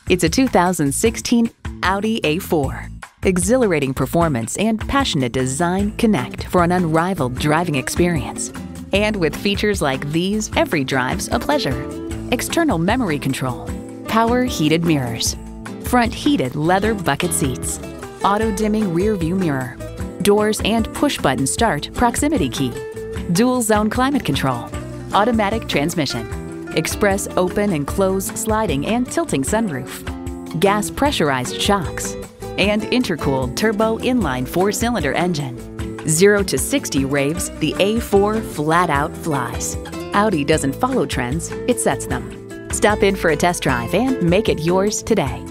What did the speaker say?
It's a 2016 Audi A4. Exhilarating performance and passionate design connect for an unrivaled driving experience. And with features like these, every drive's a pleasure. External memory control, power heated mirrors, front heated leather bucket seats, auto-dimming rear view mirror, doors and push-button start proximity key, dual zone climate control, automatic transmission, express open and close sliding and tilting sunroof, gas pressurized shocks, and intercooled turbo inline 4-cylinder engine. 0 to 60 raves, the A4 flat out flies. Audi doesn't follow trends, it sets them. Stop in for a test drive and make it yours today.